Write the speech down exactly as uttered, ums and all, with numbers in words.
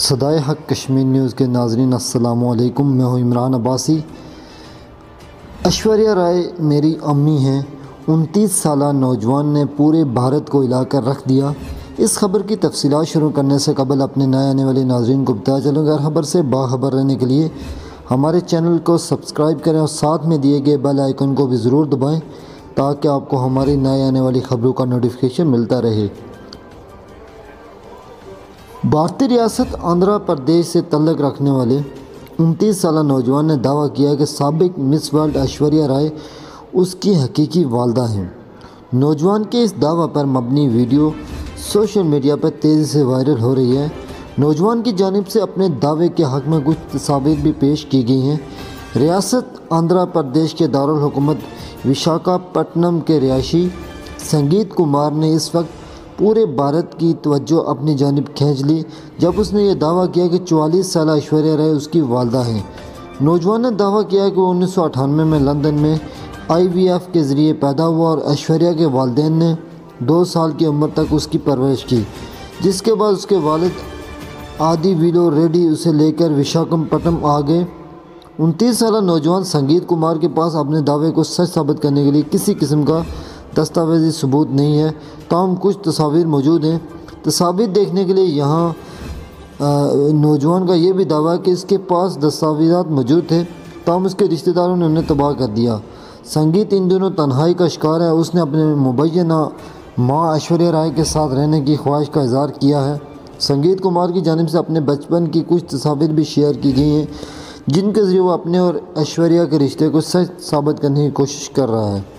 صدائے حق کشمیر نیوز کے ناظرین السلام علیکم، میں ہوں عمران عباسی۔ ایشوریہ رائے میری امی ہیں۔ انتیس سالہ نوجوان نے پورے بھارت کو ہلا کر رکھ دیا۔ اس خبر کی تفصیلات شروع کرنے سے قبل اپنے نئے آنے والے ناظرین کو بتایا چلوں گا، ہر خبر سے باخبر رہنے کے لیے ہمارے چینل کو سبسکرائب کریں اور ساتھ میں دیے گئے بیل آئیکن کو بھی ضرور دبائیں تاکہ آپ کو ہماری نئے آنے والی خبروں کا نوٹیفیکیشن ملتا رہے۔ بھارتی ریاست آندھرا پردیش سے تعلق رکھنے والے انتیس سالہ نوجوان نے دعویٰ کیا کہ سابق مس ورلڈ ایشوریہ رائے اس کی حقیقی والدہ ہیں۔ نوجوان کے اس دعویٰ پر مبنی ویڈیو سوشل میڈیا پر تیزی سے وائرل ہو رہی ہے۔ نوجوان کی جانب سے اپنے دعوے کے حق میں کچھ تصاویر بھی پیش کی گئی ہیں۔ ریاست آندھرا پردیش کے دارالحکومت وشاکھاپٹنم کے رہائشی سنگیت کمار نے اس وقت پورے بھارت کی توجہ اپنی جانب کھینچ لی جب اس نے یہ دعویٰ کیا کہ چوالیس سالہ ایشوریہ رائے اس کی والدہ ہیں۔ نوجوان نے دعویٰ کیا کہ وہ انیس سو اٹھانوے میں لندن میں آئی وی ایف کے ذریعے پیدا ہوا اور ایشوریہ کے والدین نے دو سال کی عمر تک اس کی پرورش کی، جس کے بعد اس کے والد آدی ویلو ریڈی اسے لے کر وشاکھاپٹنم آ گئے۔ انتیس سالہ نوجوان سنگیت کمار کے پاس اپنے دعوے کو سچ ثابت کرنے کے لیے کسی قسم کا دستاویزی ثبوت نہیں ہے، تاہم کچھ تصاویر موجود ہیں۔ تصاویر دیکھنے کے لیے یہاں نوجوان کا یہ بھی دعویٰ ہے کہ اس کے پاس دستاویزات موجود تھے، تاہم اس کے رشتہ داروں نے انہیں تباہ کر دیا۔ سنگیت ان دنوں تنہائی کا شکار ہے۔ اس نے اپنے مبینہ ماں ایشوریہ رائے کے ساتھ رہنے کی خواہش کا اظہار کیا ہے۔ سنگیت کمار کی جانب سے اپنے بچپن کی کچھ تصاویر بھی شیئر کی گئی ہیں، جن کے ذریعے وہ اپنے اور ایشوریہ کے رشتے کو سچ ثابت کرنے کی کوشش کر رہا ہے۔